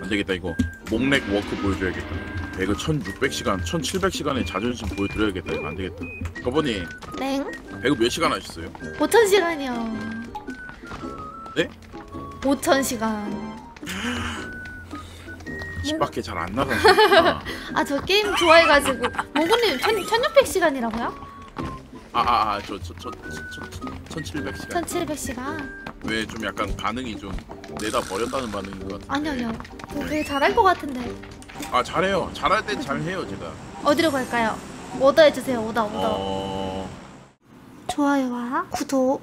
안되겠다. 이거 목렉 워크 보여줘야겠다. 배그 1600시간 1700시간의 자존심 보여드려야겠다. 이거 안되겠다. 거버니 네? 배그 몇 시간 하셨어요? 5000시간이요. 네? 5000시간. 10밖에 잘 안 나가시구나. 아, 저 게임 좋아해가지고. 모구님 1600시간이라고요? 저 1700시간. 1700시간. 왜 좀 약간 반응이 좀 내다 버렸다는 반응인 것 같은데. 아니요. 되게 잘할 것 같은데. 아 잘해요. 잘할 땐 잘해요 제가. 어디로 갈까요? 오더 해주세요. 오더. 좋아요와 구독.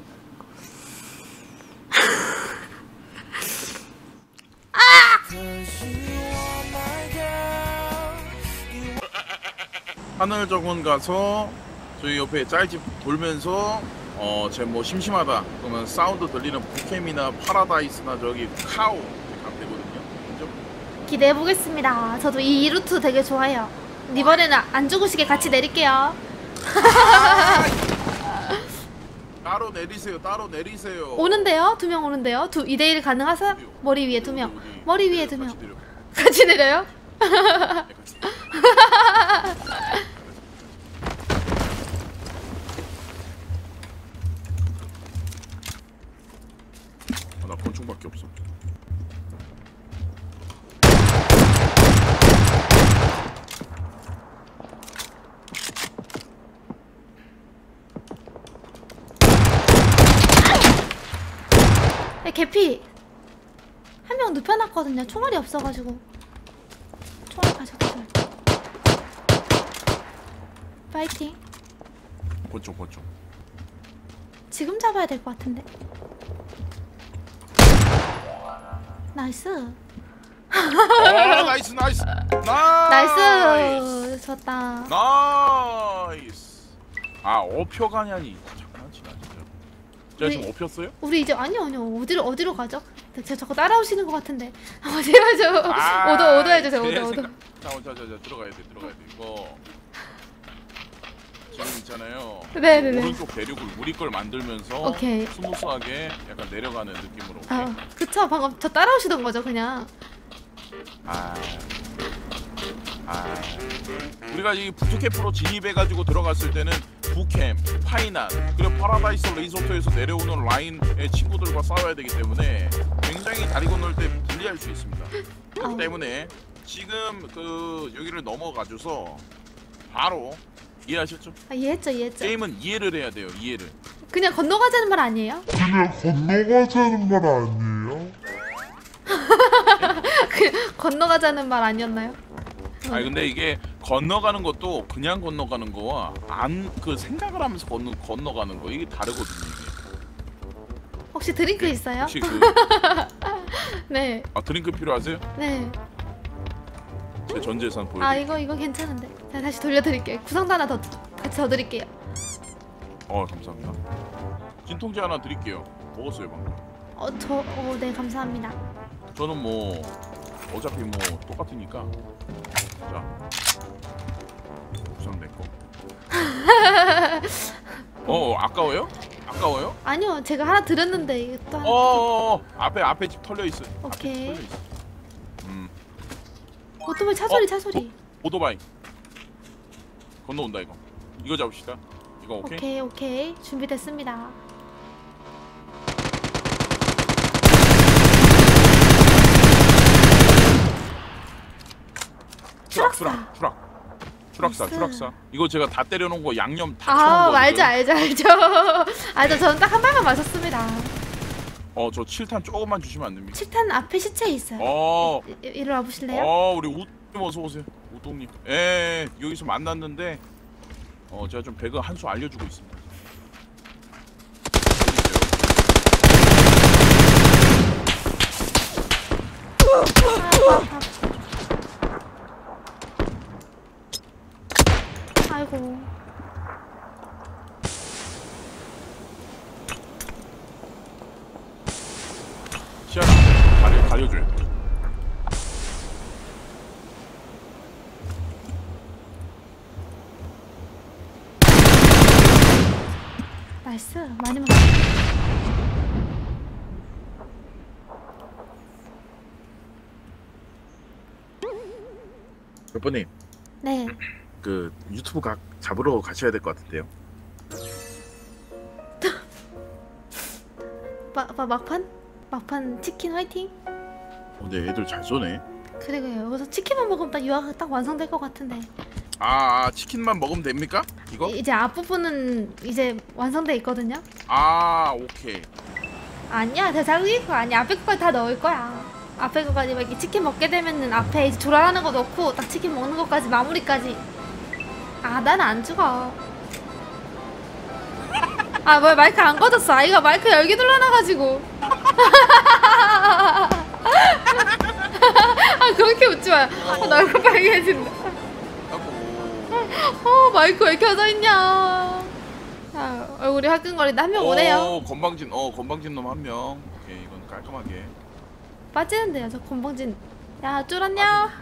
하늘 정원 가서 저희 옆에 짤집 돌면서 제 뭐 심심하다 그러면 사운드 들리는 부캠이나 파라다이스나 저기 카오 가면 되거든요. 그죠? 기대해 보겠습니다. 저도 이 루트 되게 좋아해요. 이번에는 안 죽으시게 같이 내릴게요. 따로 내리세요. 따로 내리세요. 오는데요? 2명 오는데요? 2대1 가능하세요? 머리 위에 2명. 머리 위에 2명. 내려. 같이 내려요? 네, 같이. 나 권총밖에 없어. 네, 개피. 한 명 눕혀놨거든요. 총알이 없어가지고. 총알 가져가세요. 파이팅. 권총. 지금 잡아야 될 것 같은데. 나이스. 나이스. 나이스. 졌다. 나이스. 업혀가냐니. 장난치나 진짜. 제가 지금 업혔어요? 우리 이제 아니요. 어디로 가죠? 제가 자꾸 따라오시는 것 같은데. 제가 좀 오더 해주세요. 오더. 자 들어가야 돼. 이거 지금 있잖아요. 네네네. 오른쪽 대륙을 우리 걸 만들면서 오케이. 스무스하게 약간 내려가는 느낌으로. 그쵸. 방금 저 따라오시던 거죠, 그냥. 우리가 이 부트캠프로 진입해가지고 들어갔을 때는 부캠, 파이난, 그리고 파라다이스 리조트에서 내려오는 라인의 친구들과 싸워야 되기 때문에 굉장히 다리 건널 때 불리할 수 있습니다. 그렇기 때문에 지금 여기를 넘어가줘서 바로 이해하셨죠? 이해했죠. 게임은 이해를 해야 돼요. 이해를. 그냥 건너가자는 말 아니에요? 건너가자는 말 아니었나요? 근데 이게 건너가는 것도 그냥 건너가는 거와 생각을 하면서 건너가는 거 이게 다르거든요. 이게. 혹시 드링크 있어요? 혹시 네. 드링크 필요하세요? 네. 제 전 재산 보여드릴게요. 이거 괜찮은데. 제가 다시 돌려드릴게요. 구상도 하나 더 같이 더 드릴게요. 감사합니다. 진통제 하나 드릴게요. 먹었어요 방금. 네, 감사합니다. 저는 뭐 어차피 뭐 똑같으니까. 자, 구상 내꺼. 아까워요? 아니요, 제가 하나 드렸는데 이거 또 앞에 집 털려 있어. 오케이. 오토바이 차소리. 오토바이 건너온다 이거. 이거 잡읍시다. 이거 오케이? 오케이. 준비됐습니다. 추락사. 이거 제가 다 때려놓은 거 양념 다 쳐놓은 거. 알죠. 알죠. 저는 딱 한 발만 맞았습니다. 저 7탄 조금만 주시면 안 됩니까? 7탄 앞에 시체 있어요. 이리 와 보실래요? 우리 우님 어서 오세요. 우동님. 여기서 만났는데 제가 좀 배그 한 수 알려주고 있습니다. 아이고. 시야 가려줘요. 나이스. 많이 먹었어. 여보님, 네. 그 유튜브 각 잡으러 가셔야 될 것 같은데요. 막판 치킨 화이팅. 근데 애들 잘 쏘네. 그리고요 여기서 치킨만 먹으면 딱 유아가 딱 완성될 것 같은데. 치킨만 먹으면 됩니까? 이거? 이제 앞부분은 이제 완성돼 있거든요. 오케이. 아니야, 다 자기 거 아니야. 앞에 거까지 다 넣을 거야. 앞에 거까지 막 이렇게 치킨 먹게 되면은 앞에 이제 조라하는 거 넣고 딱 치킨 먹는 것까지 마무리까지. 난 안 죽어. 뭐야, 마이크 안 꺼졌어. 아이가 마이크 열기 눌러놔가지고. 그렇게 웃지 마요. 나 얼굴 빨개진다. 마이크 왜 켜져 있냐. 얼굴이 화끈거린다. 한 명 오네요. 건방진 놈 한 명. 오케이, 이건 깔끔하게. 빠지는데요, 저 건방진. 야, 쫄았냐?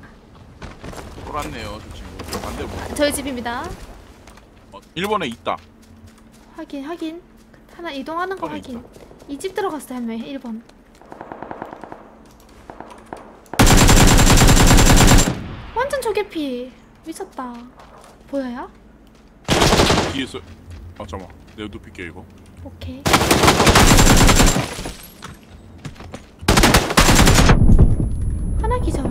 쫄았네요, 저 친구. 반대 뭐. 저희 집입니다. 1번에 있다. 확인. 하나 이동하는 거 확인. 이 집 들어갔어요, 한 명이. 1번. 완전 조개피. 미쳤다. 보여요? 뒤에서. 잠깐만. 내가 눕힐게 이거. 오케이. 하나 기절.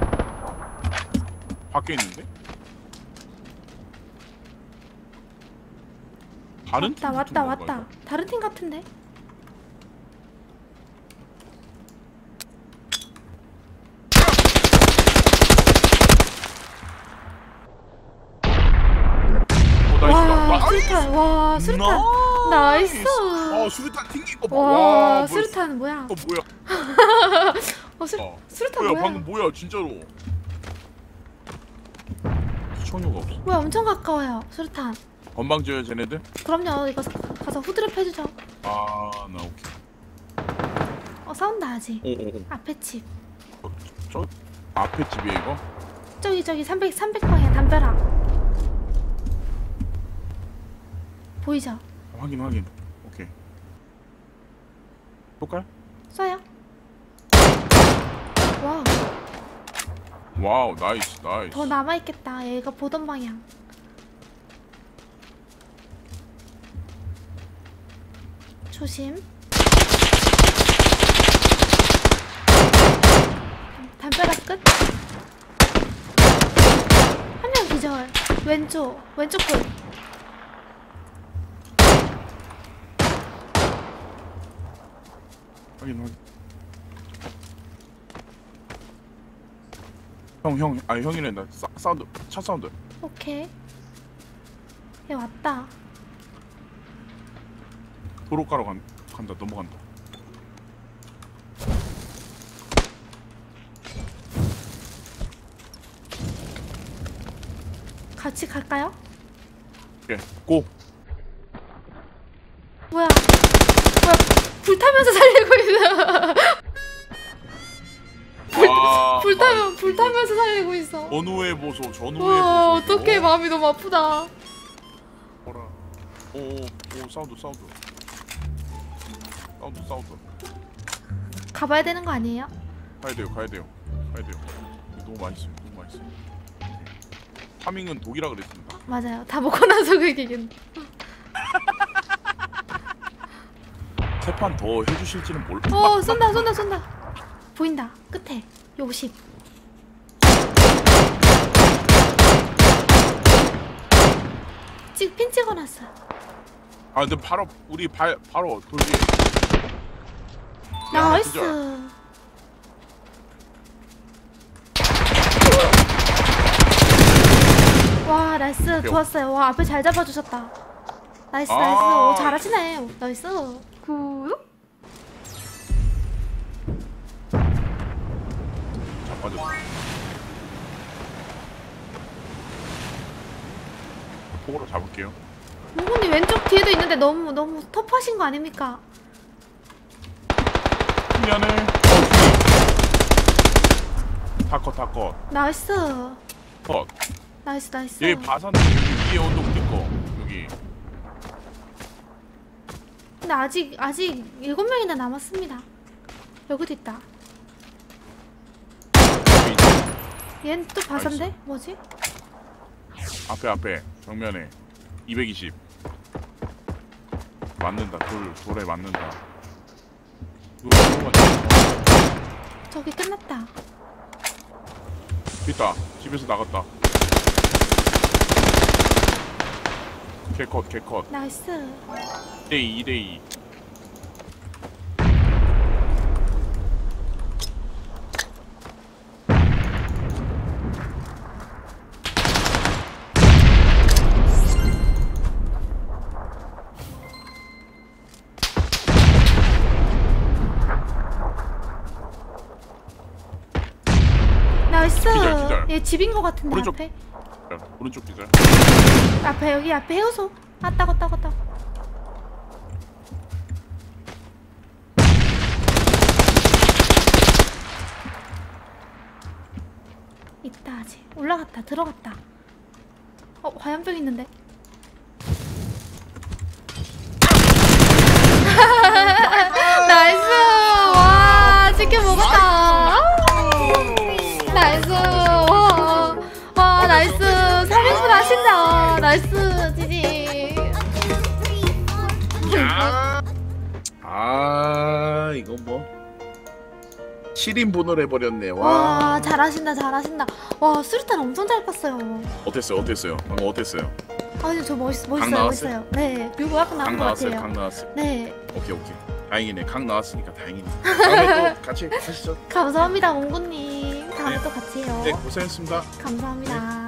밖에 있는데? 다른 팀 붙은 건가, 왔다. 이거? 다른 팀 같은데? 나이스다. 와, 수류탄. 나이스. 수류탄 튕긴 거 봐. 와, 수류탄 뭐야? 뭐야? 수류탄 뭐야? 뭐야? 방금 뭐야? 진짜로. 총류가 없어. 뭐야, 엄청 가까워요. 수류탄. 건방져요, 쟤네들? 그럼요. 이거 가서 후드랩 해주죠. 나 오케이. 싸운다 아직. 오. 앞에 집. 저 앞에 집이에 이거? 저기 300 방향 담벼락. 보이죠? 확인. 오케이. 볼까요? 쏴요. 와우, 나이스. 더 남아있겠다. 얘가 보던 방향. 조심. 담벼락 끝. 한 명 기절. 왼쪽 끝. 확인. 형이네. 나 사운드, 차 사운드. 오케이. 얘 왔다. 도로가로 간다. 넘어간다. 같이 갈까요? 오케이, 고. 뭐야? 불타면서 살리고 있어. 불타면서 살리고 있어. 전후의 보소. 와, 어떡해. 마음이 너무 아프다. 뭐라. 오, 사운드. 가봐야 되는 거 아니에요? 가야 돼요. 너무 많이 써요. 파밍은 독이라 그랬습니다. 맞아요. 다 먹고 나서 그 얘기는. 세 판 더 해주실지는 몰라. 쏜다. 보인다. 끝에. 50. 핀 찍어놨어. 근데 바로 우리 바로 돌 위에. 나이스. 와, 나이스. 좋았어요. 와, 앞에 잘 잡아주셨다. 나이스. 오, 잘하시네. 나이스. 굿. 맞아. 폭으로 잡을게요. 몽구님 왼쪽 뒤에도 있는데 너무 터프하신 거 아닙니까? 미안해. 다컷. 나이스. 컷. 나이스. 여기 바산 위에 언덕 있고 여기. 근데 아직 7명이나 남았습니다. 여기도 있다. 얘는 또 바산데? 뭐지? 앞에 정면에 220 맞는다. 돌에 맞는다. 저기 끝났다. 있다. 집에서 나갔다. 개컷. 나이스. 2대2. 나이스. 기절. 얘 집인 것 같은데 오른쪽. 앞에. 오른쪽 기절. 앞에 여기 앞에 해우소. 아 따고. 있다 아직. 올라갔다. 들어갔다. 화염병 있는데. 나이스. 와 치킨 먹었다. 나이스. 와 나이스. 3인분 하신다. 나이스 지지. 이거 뭐 7인분을 해버렸네. 와 잘하신다. 와 수류탄 엄청 잘 깠어요. 어땠어요? 방금 어땠어요? 아니 저 멋있어요. 나왔어요? 네 뮤고 약간 나온 것 같아요. 강 나왔어요. 네 오케이. 다행이네. 강 나왔으니까 다행이네. 다음에 또 같이 하시죠. 감사합니다 몽구님. 다음에 또 같이 해요. 네, 고생했습니다. 감사합니다.